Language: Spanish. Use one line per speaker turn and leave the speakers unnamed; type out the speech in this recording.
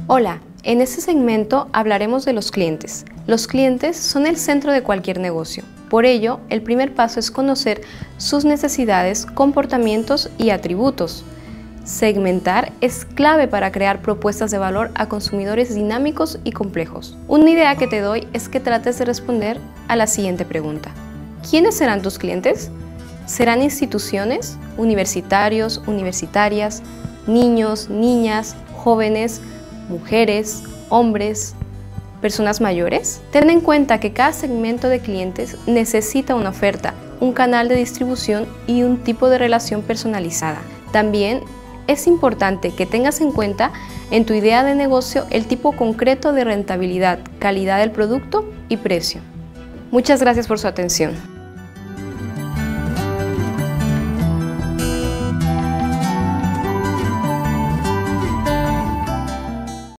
Hola, en este segmento hablaremos de los clientes. Los clientes son el centro de cualquier negocio. Por ello, el primer paso es conocer sus necesidades, comportamientos y atributos. Segmentar es clave para crear propuestas de valor a consumidores dinámicos y complejos. Una idea que te doy es que trates de responder a la siguiente pregunta. ¿Quiénes serán tus clientes? ¿Serán instituciones, universitarios, universitarias, niños, niñas, jóvenes, mujeres, hombres, personas mayores? Ten en cuenta que cada segmento de clientes necesita una oferta, un canal de distribución y un tipo de relación personalizada. También es importante que tengas en cuenta en tu idea de negocio el tipo concreto de rentabilidad, calidad del producto y precio. Muchas gracias por su atención.